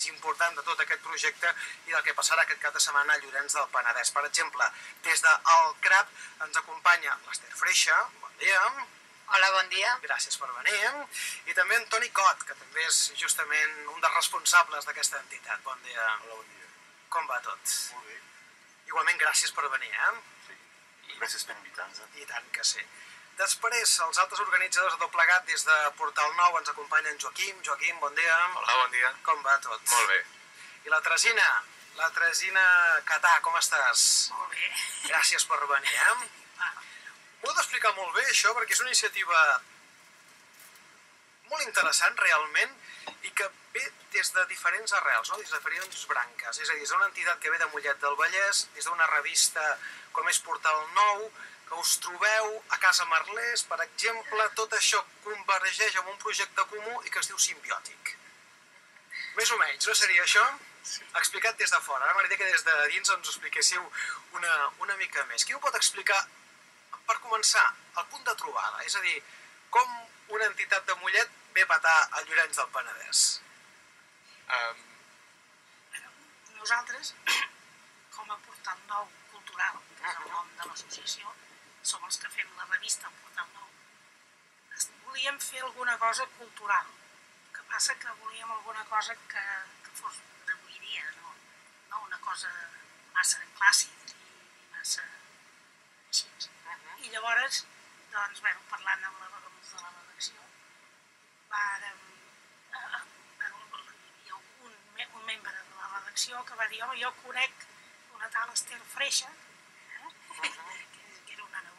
important de tot aquest projecte i del que passarà aquest cap de setmana a Llorenç del Penedès. Per exemple, des del CRAP ens acompanya l'Ester Freixa, bon dia. Hola, bon dia. Gràcies per venir. I també en Toni Cot, que també és justament un dels responsables d'aquesta entitat. Bon dia. Hola, bon dia. Com va tot? Molt bé. Igualment, gràcies per venir, Sí, gràcies per invitar-nos. I tant que sí. Després, els altres organitzadors de tot plegat, des de Portal Nou, ens acompanyen Joaquim. Joaquim, bon dia. Hola, bon dia. Com va tot? Molt bé. I la Tresina Catà, com estàs? Molt bé. Gràcies per venir, M'ho heu d'explicar molt bé, això, perquè és una iniciativa molt interessant, realment, i que ve des de diferents arrels, no? Des de diferents branques. És a dir, és una entitat que ve de Mollet del Vallès, des d'una revista com és Portal Nou, que us trobeu a Casa Merlès, per exemple, tot això convergeix en un projecte comú i que es diu Simbiòtic. Més o menys, no seria això? Sí. Explicat des de fora. Ara m'agradaria que des de dins ens ho expliquéssiu una mica més. Qui ho pot explicar, per començar, el punt de trobada? És a dir, com una entitat de Mollet ve a petar a Llorenç del Penedès? Nosaltres, com a Portal Nou Cultural, que és el nom de l'associació, som els que fem la revista Portal Nou. Volíem fer alguna cosa cultural. El que passa que volíem alguna cosa que fos d'avui dia, no una cosa massa clàssica i massa així. I llavors, doncs, parlant amb els de la redacció, hi ha un membre de la redacció que va dir, home, jo conec una tal Ester Freixa, que era una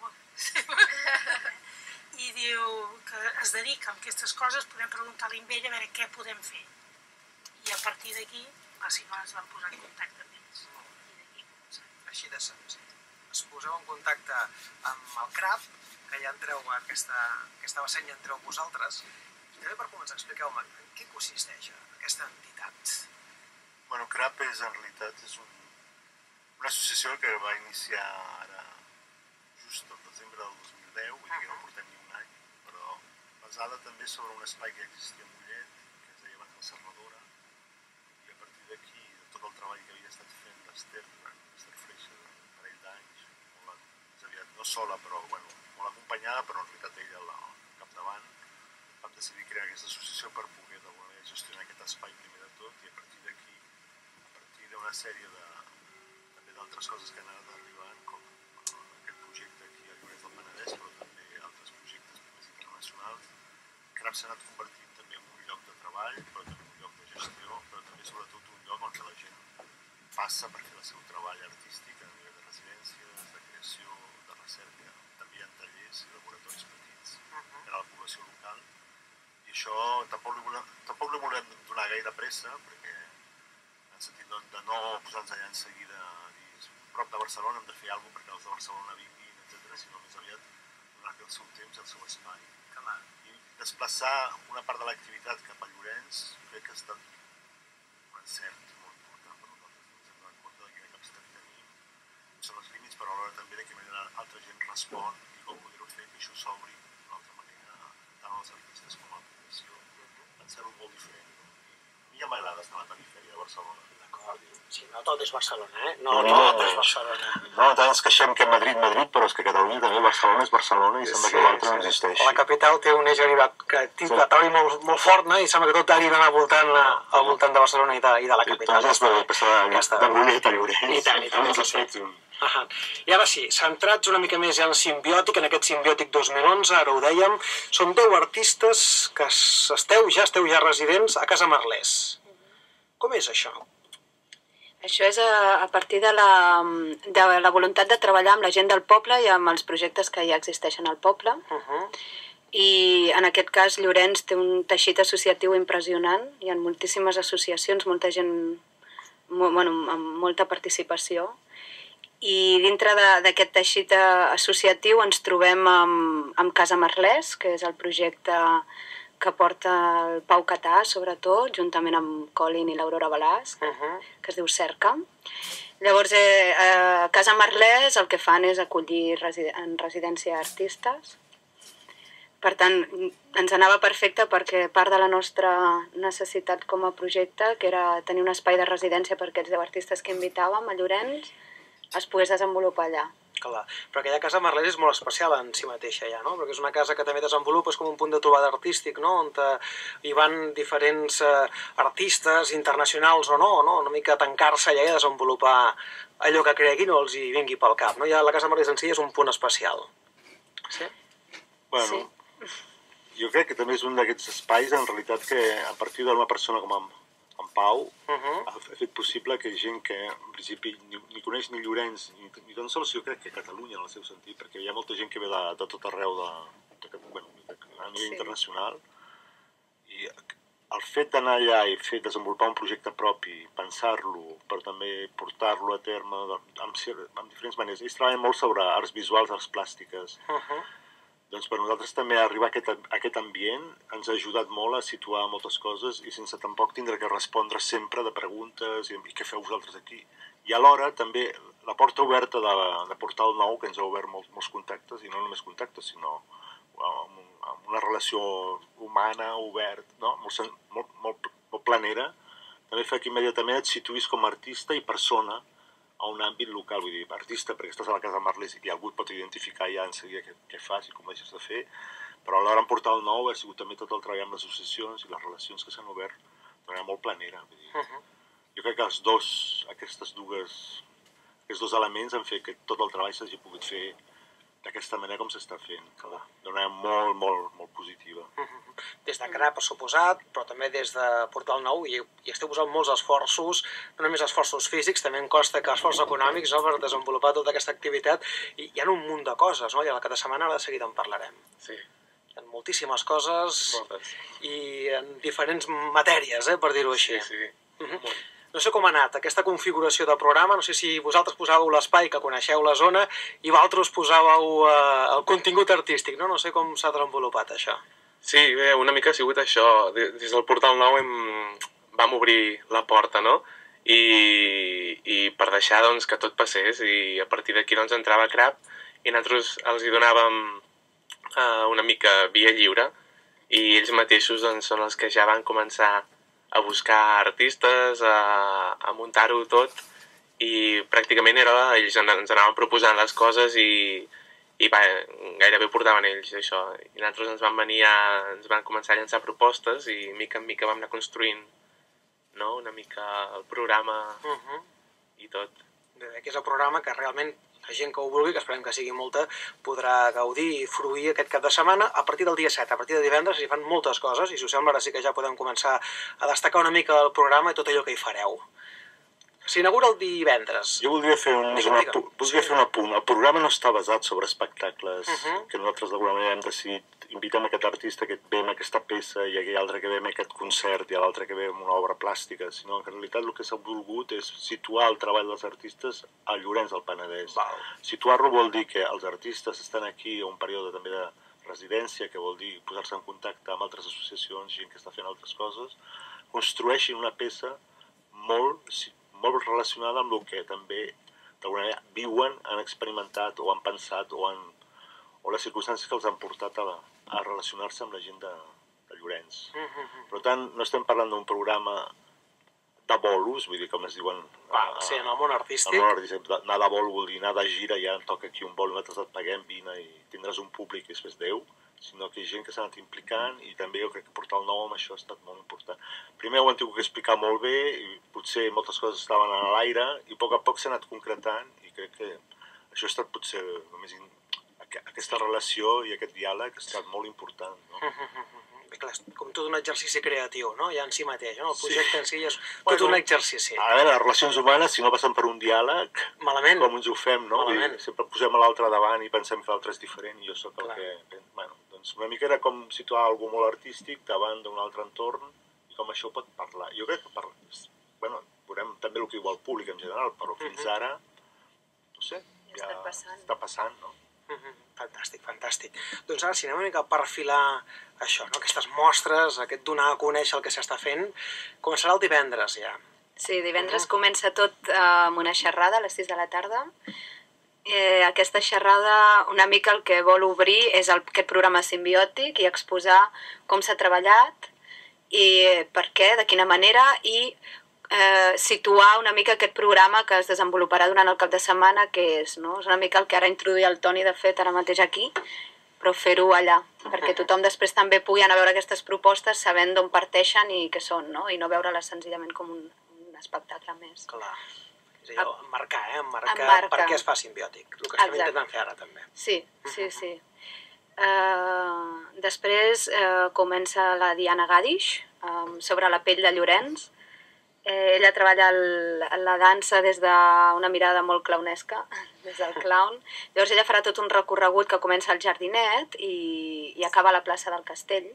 neboda, i diu que es dedica a aquestes coses, podem preguntar-li a ella a veure què podem fer. I a partir d'aquí, es van posar en contacte amb ells. I d'aquí començar. Així de senzill. Es poseu en contacte amb el CRAP, que ja entreu a aquesta vessant, ja entreu vosaltres. I també per començar, expliqueu-me en què consisteix aquesta entitat. Bueno, CRAP en realitat és una associació que va iniciar ara just el desembre del 2010, vull dir que no portem ni un any, però basada també sobre un espai que existia a Mollet, que es deia abans la Serradora, i a partir d'aquí, de tot el treball que havia estat fent l'Ester Freixa, un parell d'anys, més aviat no sola, però molt acompanyada, però en realitat ella al capdavant, vam decidir crear aquesta associació per poder d'alguna manera gestionar aquest espai primer de tot, i a partir d'aquí, a partir d'una sèrie també d'altres coses que han anat arribant, com aquest projecte aquí a Llorenç del Penedès, però també altres projectes més internacionals, CRAP s'ha anat convertint també en un lloc de treball, però també un lloc de gestió, però també sobretot un lloc on la gent passa per fer el seu treball artístic a nivell de residències, de creació, de recerca. També hi ha tallers i laboratoris petits per a la població local. I això tampoc li volem donar gaire pressa, perquè en el sentit de no posar-nos allà en seguida a dir prop de Barcelona hem de fer alguna cosa perquè els de Barcelona vinguin, etc., sinó més aviat donar-li el seu temps i el seu espai. I desplaçar una part de l'activitat cap a Llorenç crec que ha estat un encert molt important per nosaltres. Ens hem donat compte de quina capacitat tenim, són els límits, però alhora també de quina manera altra gent respon i com poder-ho fer que això s'obri d'una altra manera tant als artistes com a la població. Pensar-ho molt diferent. A mi ja m'agrada estar a la perifèria de Barcelona. D'acord. Sí, no tot és Barcelona, No, tot és Barcelona. No, tant ens queixem que Madrid, però és que Catalunya també, Barcelona és Barcelona i sembla que l'altre no existeix. La capital té un eix territori molt fort, no? I sembla que tot hagi d'anar al voltant de Barcelona i de la capital. Doncs és passar de Mollet a Llorenç. I tant. I ara sí, centrats una mica més en Simbiòtic, en aquest Simbiòtic 2011, ara ho dèiem, són 10 artistes que esteu ja residents a Casa Merlès. Com és això? Això és a partir de la voluntat de treballar amb la gent del poble i amb els projectes que ja existeixen al poble. I en aquest cas Llorenç té un teixit associatiu impressionant, hi ha moltíssimes associacions, molta gent, amb molta participació. I dintre d'aquest teixit associatiu ens trobem amb Casa Merlès, que és el projecte que porta el Pau Catà, sobretot, juntament amb Colin i l'Aurora Balàs, que es diu Cerca. Llavors, a Casa Merlès el que fan és acollir en residència artistes Per tant, ens anava perfecte perquè part de la nostra necessitat com a projecte, que era tenir un espai de residència per aquests 10 artistes que invitàvem a Llorenç, es pogués desenvolupar allà. Clar, però aquella casa Merlès és molt especial en si mateixa ja, no? Perquè és una casa que també desenvolupes com un punt de trobada artístic, no? On hi van diferents artistes internacionals o no? Una mica tancar-se allà i desenvolupar allò que creguin o els hi vingui pel cap, no? Ja la casa Merlès en si és un punt especial. Sí? Bueno, jo crec que també és un d'aquests espais, en realitat, que a partir d'una persona com en Pau ha fet possible que gent que en principi ni coneix ni Llorenç ni tan sols jo crec que Catalunya en el seu sentit, perquè hi ha molta gent que ve de tot arreu a nivell internacional, i el fet d'anar allà i desenvolupar un projecte propi, pensar-lo, però també portar-lo a terme amb diferents maneres. Ells treballen molt sobre arts visuals, arts plàstiques. Doncs per nosaltres també arribar a aquest ambient ens ha ajudat molt a situar moltes coses i sense tampoc tindre que respondre sempre de preguntes i què feu vosaltres aquí. I alhora també la porta oberta de Portal Nou, que ens ha obert molts contactes, i no només contactes, sinó amb una relació humana, obert, no? molt planera, també fa que immediatament et situïs com a artista i persona a un àmbit local, vull dir, artista, perquè estàs a la casa Merlès i algú et pot identificar ja en seguida què fas i com deixes de fer, però alhora en Portal Nou ha sigut també tot el treball amb les associacions i les relacions que s'han obert de manera molt planera. Vull dir. Jo crec que aquests dos elements han fet que tot el treball s'hagi pogut fer d'aquesta manera com s'està fent, d'una manera molt, molt, molt positiva. Des de CRA, per suposat, però també des de Portal Nou, i esteu posant molts esforços, no només esforços físics, també em costa que esforços econòmics, no?, per desenvolupar tota aquesta activitat, i hi ha un munt de coses, no?, i a la cada setmana de seguida en parlarem. Sí. Hi ha moltíssimes coses, moltes, i en diferents matèries, per dir-ho així. Sí. No sé com ha anat aquesta configuració de programa, no sé si vosaltres posàveu l'espai, que coneixeu la zona, i vosaltres posàveu el contingut artístic, no? No sé com s'ha desenvolupat això. Sí, bé, una mica ha sigut això. Des del Portal Nou vam obrir la porta, no? I per deixar doncs, que tot passés, i a partir d'aquí doncs, entrava CRAP, i nosaltres els hi donàvem una mica via lliure, i ells mateixos doncs, són els que ja van començar a buscar artistes, a muntar-ho tot, i pràcticament ells ens anaven proposant les coses i gairebé portaven ells això. I nosaltres ens van començar a llançar propostes i mica en mica vam anar construint una mica el programa i tot. Que és el programa que realment la gent que ho vulgui, que esperem que sigui molta, podrà gaudir i fruir aquest cap de setmana a partir del dia 7, a partir de divendres s'hi fan moltes coses, i si us sembla ara sí que ja podem començar a destacar una mica el programa i tot allò que hi fareu. S'inaugura el divendres. Jo voldria fer un apunt. El programa no està basat sobre espectacles que nosaltres d'alguna manera hem decidit invitar aquest artista que ve amb aquesta peça i aquell altre que ve amb aquest concert i l'altre que ve amb una obra plàstica, sinó que en realitat el que s'ha volgut és situar el treball dels artistes a Llorenç del Penedès. Situar-lo vol dir que els artistes estan aquí a un període també de residència, que vol dir posar-se en contacte amb altres associacions, gent que està fent altres coses, construeixin una peça molt relacionada amb el que també d'alguna manera viuen, han experimentat o han pensat o les circumstàncies que els han portat a relacionar-se amb la gent de Llorenç. Per tant, no estem parlant d'un programa de bolos, vull dir, com es diuen... Sí, en el món artístic. En el món artístic, anar de bol vol dir anar de gira, ja toca aquí un bol, nosaltres et paguem, vine i tindràs un públic i després Déu, sinó que hi ha gent que s'ha anat implicant, i també jo crec que Portal Nou amb això ha estat molt important. Primer ho han tingut que explicar molt bé, i potser moltes coses estaven a l'aire, i a poc s'ha anat concretant, i crec que això ha estat potser només aquesta relació i aquest diàleg ha estat molt important, no? Clar, com tot un exercici creatiu, no? Ja en si mateix, no? El projecte en si és tot un exercici. A veure, les relacions humanes, si no passen per un diàleg, com ens ho fem, no? Sempre posem l'altre davant i pensem que l'altre és diferent, i jo sóc el que... Bueno, doncs una mica era com situar algú molt artístic davant d'un altre entorn, i com això pot parlar. Jo crec que bueno, veurem també el que diu el públic en general, però fins ara, no sé, ja està passant, no? Fantàstic, fantàstic. Doncs ara, si anem una mica a perfilar això, no? Aquestes mostres, aquest donar a conèixer el que s'està fent, començarà el divendres ja. Sí, divendres comença tot amb una xerrada a les 6 de la tarda aquesta xerrada una mica el que vol obrir és aquest programa simbiòtic i exposar com s'ha treballat i per què, de quina manera, i situar una mica aquest programa que es desenvoluparà durant el cap de setmana, que és una mica el que ara introduïa el Toni, de fet, ara mateix aquí, però fer-ho allà, perquè tothom després també pugui anar a veure aquestes propostes sabent d'on parteixen i què són, i no veure-les senzillament com un espectacle més. Clar. És allò, emmarcar per què es fa simbiòtic, el que estem intentant fer ara també. Sí. Després comença la Diana Gadish sobre la pell de Llorenç. Ella treballa la dansa des d'una mirada molt clownesca, des del clown. Llavors ella farà tot un recorregut que comença al Jardinet i acaba a la plaça del Castell,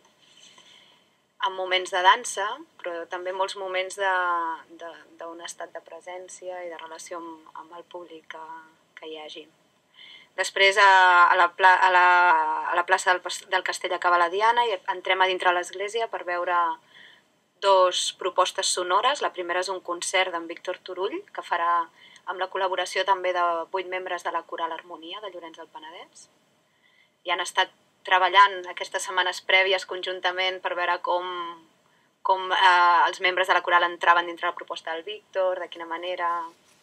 amb moments de dansa, però també molts moments d'un estat de presència i de relació amb el públic que hi hagi. Després a la plaça del Castell acaba la Diana i entrem a dintre l'església per veure 2 propostes sonores. La primera és un concert d'en Víctor Turull, que farà amb la col·laboració també de 8 membres de la Coral Harmonia de Llorenç del Penedès. I han estat treballant aquestes setmanes prèvies conjuntament per veure com els membres de la coral entraven dintre la proposta del Víctor, de quina manera.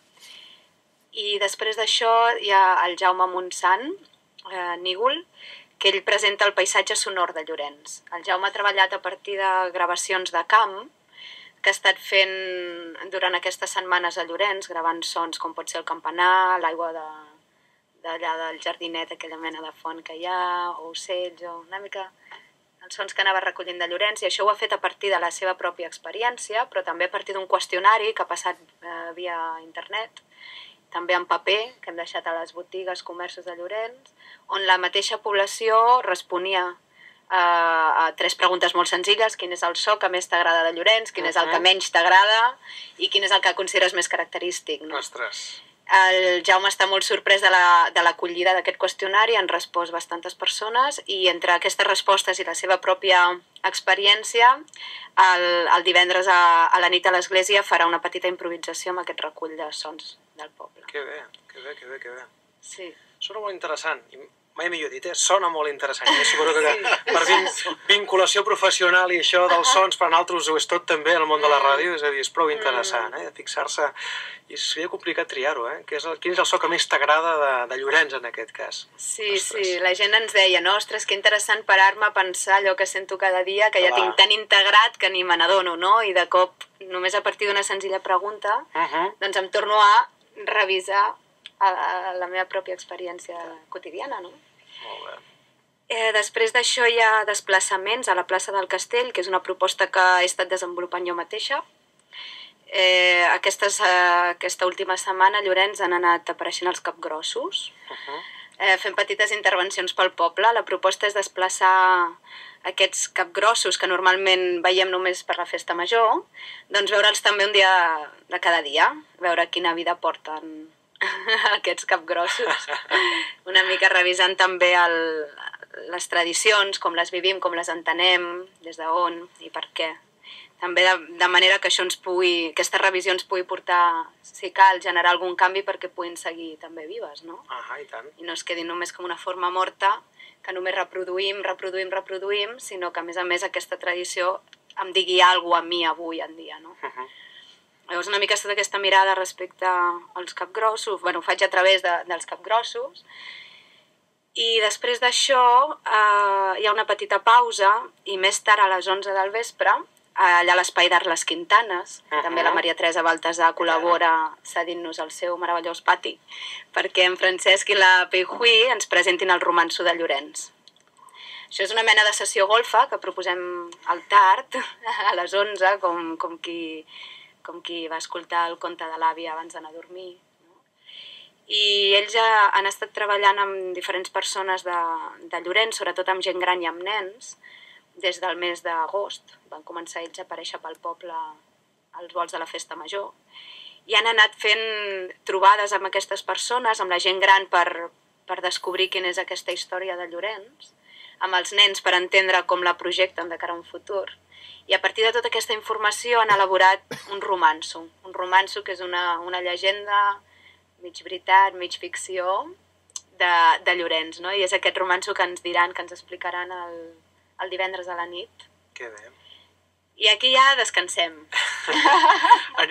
I després d'això hi ha el Jaume Montsant, Nígol, que ell presenta el paisatge sonor de Llorenç. El Jaume ha treballat a partir de gravacions de camp que ha estat fent durant aquestes setmanes a Llorenç, gravant sons com pot ser el campanar, l'aigua d'allà del jardinet, aquella mena de font que hi ha, o ocells, o una mica els sons que anava recollint de Llorenç, i això ho ha fet a partir de la seva pròpia experiència, però també a partir d'un qüestionari que ha passat via internet, també en paper, que hem deixat a les botigues, comerços de Llorenç, on la mateixa població responia a 3 preguntes molt senzilles: quin és el so que més t'agrada de Llorenç, quin és el que menys t'agrada i quin és el que consideres més característic. Ostres! El Jaume està molt sorprès de l'acollida d'aquest qüestionari, han respost bastantes persones i entre aquestes respostes i la seva pròpia experiència, el divendres a la nit a l'església farà una petita improvisació amb aquest recull de sons del poble. Que bé, que bé, que bé, que bé. Sí. Sona molt interessant. Mai millor dit, sona molt interessant. Jo suposo que per vinculació professional i això dels sons, per nosaltres ho és tot també el món de la ràdio, és a dir, és prou interessant, de fixar-se. I seria complicat triar-ho, quin és el so que més t'agrada de Llorenç en aquest cas? Sí, la gent ens deia, ostres, que interessant parar-me a pensar allò que sento cada dia, que ja tinc tan integrat que ni me n'adono, I de cop, només a partir d'una senzilla pregunta, doncs em torno a revisar la meva pròpia experiència quotidiana, Molt bé. Després d'això hi ha desplaçaments a la plaça del Castell, que és una proposta que he estat desenvolupant jo mateixa. Aquesta última setmana a Llorenç han anat apareixent els capgrossos, fent petites intervencions pel poble. La proposta és desplaçar aquests capgrossos que normalment veiem només per la festa major, doncs veure'ls també un dia de cada dia, veure quina vida porten aquests capgrossos, una mica revisant també les tradicions, com les vivim, com les entenem, des d'on i per què. També de manera que aquesta revisió ens pugui portar, si cal, generar algun canvi perquè puguin seguir també vives, I tant. I no es quedin només com una forma morta que només reproduïm, sinó que a més aquesta tradició em digui alguna cosa a mi avui en dia, Llavors una mica tota aquesta mirada respecte als capgrossos, ho faig a través dels capgrossos, i després d'això hi ha una petita pausa i més tard a les 11 del vespre, allà a l'Espai d'Art Les Quintanes, també la Maria Teresa Baltasar col·labora cedint-nos el seu meravellós pati, perquè en Francesc i la Peijuí ens presentin el romanço de Llorenç. Això és una mena de sessió golfa que proposem al tard, a les 11, com qui va escoltar el conte de l'àvia abans d'anar a dormir. I ells han estat treballant amb diferents persones de Llorenç, sobretot amb gent gran i amb nens, des del mes d'agost. Van començar ells a aparèixer pel poble als vols de la festa major i han anat fent trobades amb aquestes persones, amb la gent gran per descobrir quina és aquesta història de Llorenç, amb els nens per entendre com la projecten de cara a un futur. I a partir de tota aquesta informació han elaborat un romanço que és una llegenda mig veritat, mig ficció, de Llorenç, no? I és aquest romanço que ens diran, que ens explicaran el divendres a la nit. Que bé. I aquí ja descansem.